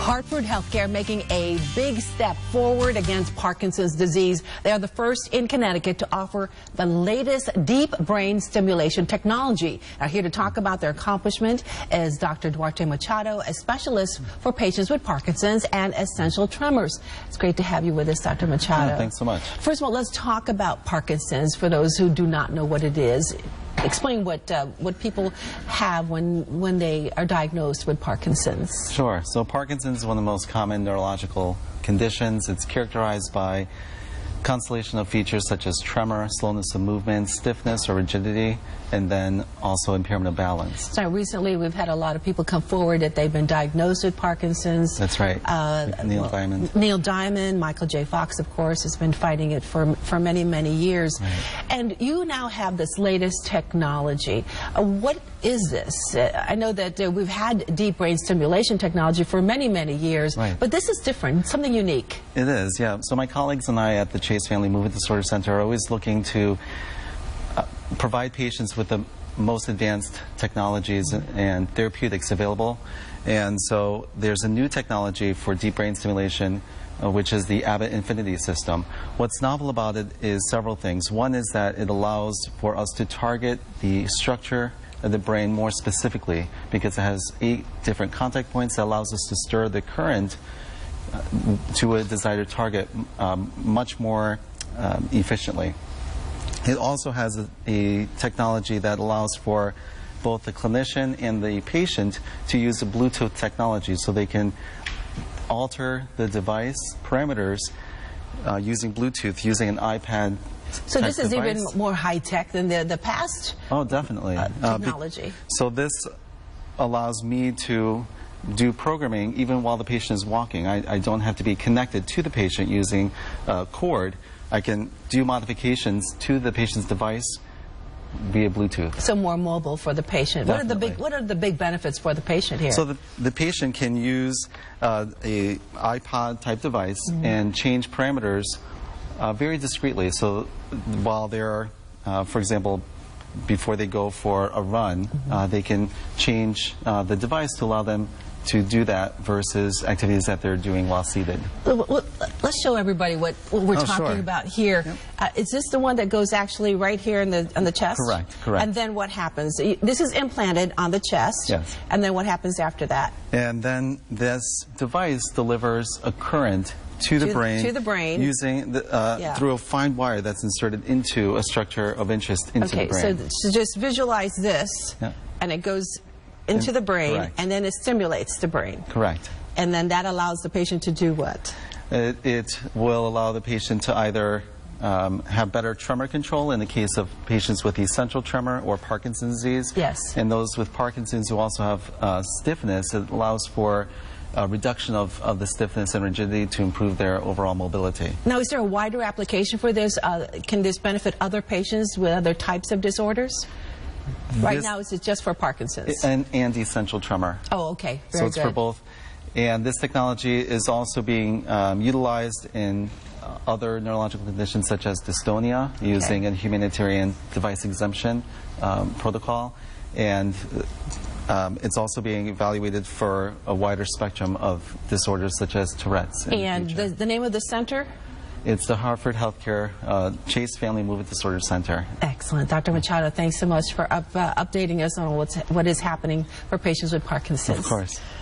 Hartford HealthCare making a big step forward against Parkinson's disease. They are the first in Connecticut to offer the latest deep brain stimulation technology. Now, here to talk about their accomplishment is Dr. Duarte Machado, a specialist for patients with Parkinson's and essential tremors. It's great to have you with us, Dr. Machado. Yeah, thanks so much. First of all, let's talk about Parkinson's for those who do not know what it is. Explain what people have when they are diagnosed with Parkinson's. Sure. So Parkinson's is one of the most common neurological conditions. It's characterized by constellation of features such as tremor, slowness of movement, stiffness or rigidity, and then also impairment of balance. So recently we've had a lot of people come forward that they've been diagnosed with Parkinson's. That's right. Like Neil Diamond. Neil Diamond, Michael J. Fox, of course, has been fighting it for many, many years. Right. And you now have this latest technology. What is this? I know that we've had deep brain stimulation technology for many, many years, right, but this is different, something unique. It is, yeah. So my colleagues and I at the Chase Family Movement Disorder Center are always looking to provide patients with the most advanced technologies and therapeutics available. And so there's a new technology for deep brain stimulation, which is the Abbott Infinity system. What's novel about it is several things. One is that it allows for us to target the structure of the brain more specifically, because it has 8 different contact points that allows us to stir the current to a desired target much more efficiently. It also has a technology that allows for both the clinician and the patient to use the Bluetooth technology, so they can alter the device parameters using Bluetooth, using an iPad. So this is device. even more high-tech than the past? Oh, definitely. Technology. So this allows me to do programming even while the patient is walking. I don't have to be connected to the patient using a cord. I can do modifications to the patient's device via Bluetooth. So more mobile for the patient. Definitely. What are the big benefits for the patient here? So the patient can use a iPod type device and change parameters very discreetly. So while they're, for example, before they go for a run, they can change the device to allow them to do that versus activities that they're doing while seated. Let's show everybody what we're talking about here. Yep. Is this the one that goes actually right here on the chest? Correct, correct. And then what happens? This is implanted on the chest. Yes. And then what happens after that? And then this device delivers a current to the brain using through a fine wire that's inserted into a structure of interest into the brain. Okay, so just visualize this, and it goes into the brain, correct, and then it stimulates the brain. Correct. And then that allows the patient to do what? It will allow the patient to either have better tremor control in the case of patients with essential tremor or Parkinson's disease. Yes. And those with Parkinson's who also have stiffness, it allows for a reduction of the stiffness and rigidity to improve their overall mobility. Now, is there a wider application for this? Can this benefit other patients with other types of disorders? Right now, is it just for Parkinson's? And essential tremor. Oh, okay. Very so it's good. for both. And this technology is also being utilized in other neurological conditions such as dystonia, using a humanitarian device exemption protocol. And it's also being evaluated for a wider spectrum of disorders such as Tourette's. And the name of the center? It's the Hartford HealthCare Chase Family Movement Disorder Center. Excellent. Dr. Machado, thanks so much for updating us on what is happening for patients with Parkinson's. Of course.